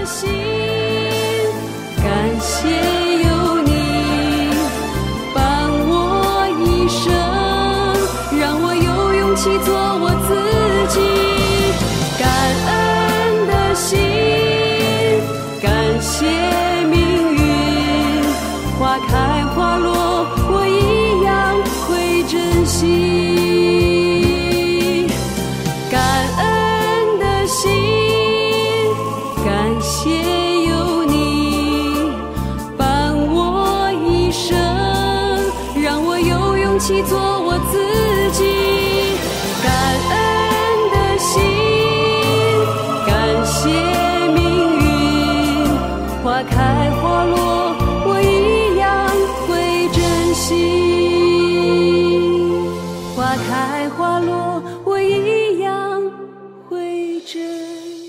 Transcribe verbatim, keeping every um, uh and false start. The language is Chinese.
的心，感谢有你伴我一生，让我有勇气做我自己。感恩的心，感谢命运，花开花落，我一样会珍惜。感恩的心，感谢有你伴我一生，让我有勇气做我自己。感恩的心，感谢命运，花开花落，我一样会珍惜。花开花落，我一样会珍惜。